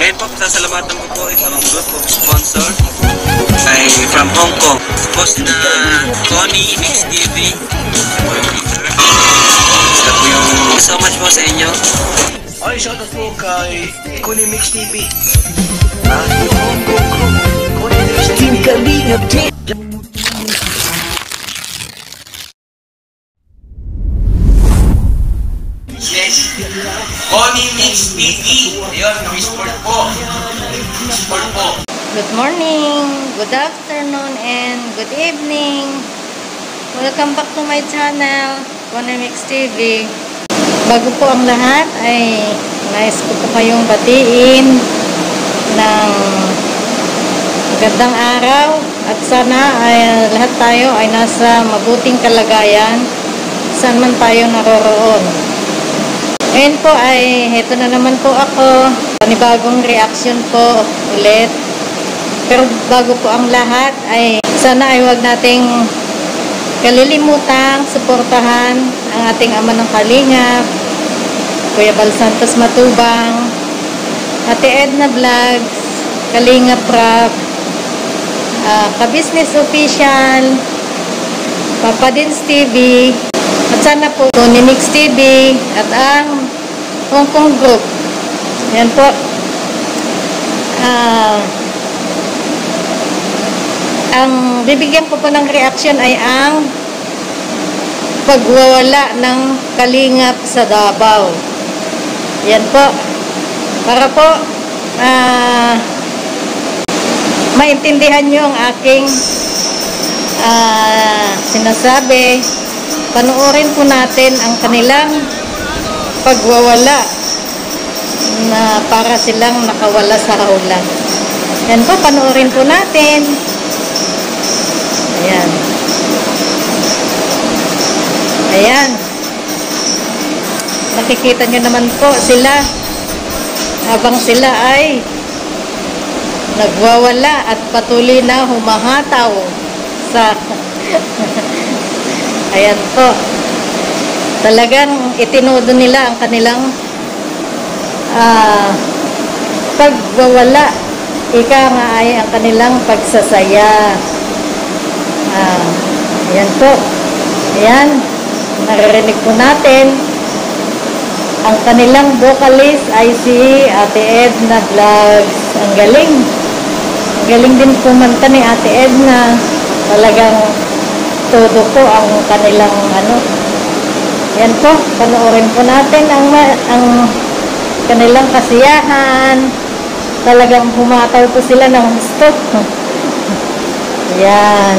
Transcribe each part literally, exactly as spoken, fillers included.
Ngayon po, sasalamatan ko po itong group of sponsor ay from Hong Kong. Post na Connie Mix T V. Ito po yung so much po sa inyo. Ay, shoutout po kay Connie Mix T V. Ah, yung Hong Kong group. Connie Mix T V. Kalingap din. Yes. Connie Mix T V. Ayun, sport po. Sport po. Good morning, good afternoon, and good evening. Welcome back to my channel, Connie Mix T V. Bago po ang lahat ay nais ko po kayong batiin ng magandang araw at sana ay lahat tayo ay nasa mabuting kalagayan saan man tayo naroroon. Ngayon po ay heto na naman po ako, panibagong reaction po ulit. Pero bago po ang lahat ay sana ay huwag nating kalilimutang suportahan ang ating ama ng Kalingap, Kuya Bal Santos Matubang, Ate Edna Vlogs, Kalingap Rap, uh, Ka-Business Official, Papa Dins T V, at sana po Connie Mix T V at ang Hong Kong Group. Yan po. Ah... Uh, Ang bibigyan ko po ng reaction ay ang pagwawala ng Kalingap sa Davao. Yan po. Para po uh, maintindihan nyo ang aking uh, sinasabi, panoorin po natin ang kanilang pagwawala na para silang nakawala sa hawlan. Yan po, panoorin po natin. Ayan. Ayan. Nakikita nyo naman po sila habang sila ay nagwawala at patuloy na humahataw sa ayan po. Talagang itinodo nila ang kanilang uh, pagwawala. Ika nga ay ang kanilang pagsasaya. Ah, ayan po. Ayan. Naririnig po natin. Ang kanilang vocalist ay si Ate Edna Vlogs. Ang galing. Ang galing din kumanta ni Ate Edna. Talagang todo po ang kanilang ano. Ayan po. Panoorin po natin ang, ang kanilang kasiyahan. Talagang humataw po sila ng gusto. Ayan.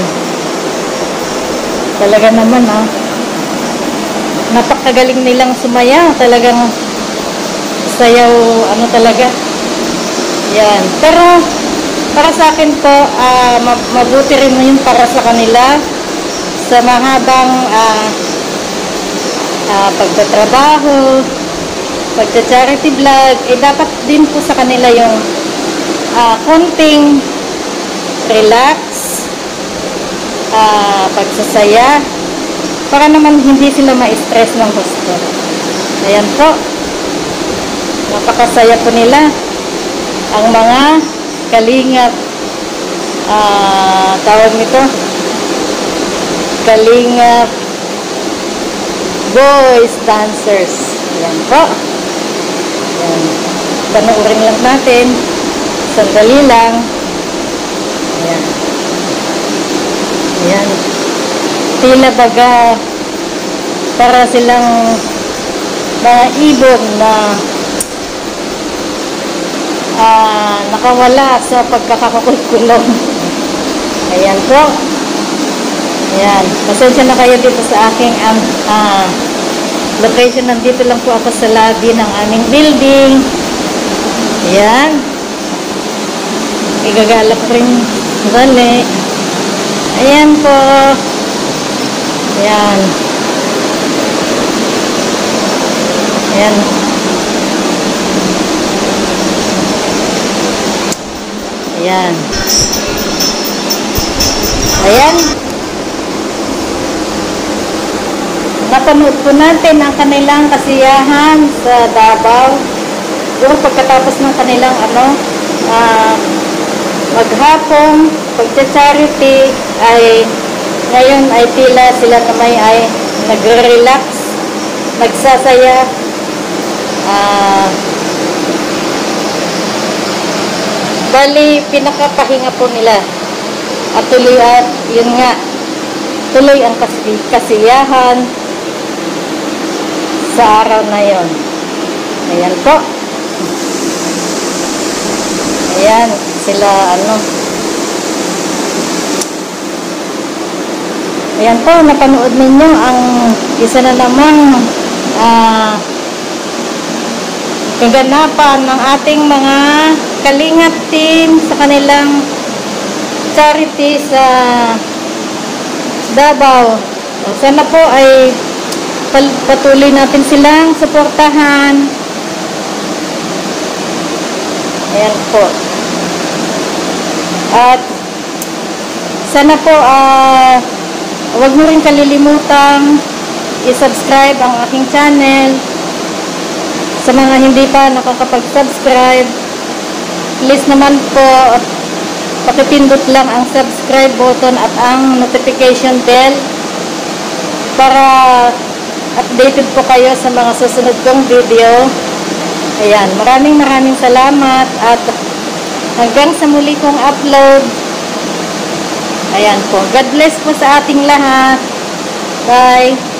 Talaga naman ah. Napakagaling nilang sumaya. Talagang sayaw ano talaga. Yan. Pero para sa akin po, uh, mabuti rin yun para sa kanila sa mahabang uh, uh, pagtatrabaho, pagcha-charity vlog. Eh dapat din po sa kanila yung uh, konting relax, Uh, pagsasaya para naman hindi sila ma-stress ng gusto. Ayan po, napakasaya po nila ang mga Kalingap uh, tawag nito Kalingap boys dancers. Ayan po. Ayan. Panoorin lang natin sandali lang. Ayan. Ayan. Tila baga para silang mga ibon na uh, nakawala sa pagkakakulong. Ayan po. Ayan. Pasensya na kayo dito sa aking um, uh, location. Nandito lang po ako sa lobby ng aming building. Ayan. Igagalap rin dali. Ayan po. Ayan. Ayan. Ayan. Ayan. Napanood po natin ang kanilang kasiyahan sa Davao. siguro pagkatapos ng kanilang ano, uh, maghapong pagcha-charity ay ngayon ay tila sila naman ay nagre-relax, nagsasaya, uh, bali pinakapahinga po nila at tuloy at yun nga tuloy ang kasi, kasiyahan sa araw na yon. Ayan po, ayan sila ano, ayan po, napanood ninyo ang isa na namang uh, kaganapan ng ating mga Kalingap team sa kanilang charity sa Davao. Sana po ay patuloy natin silang suportahan. Ayan po. At sana po uh, huwag mo rin kalilimutang i-subscribe ang aking channel. Sa mga hindi pa nakakapag-subscribe, please naman po pakipindot lang ang subscribe button at ang notification bell para updated po kayo sa mga susunod kong video. Ayan, maraming maraming salamat at hanggang sa muli kong upload. Ayan po, God bless po sa ating lahat. Bye!